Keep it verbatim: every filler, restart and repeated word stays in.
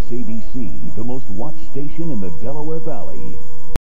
A B C, the most watched station in the Delaware Valley.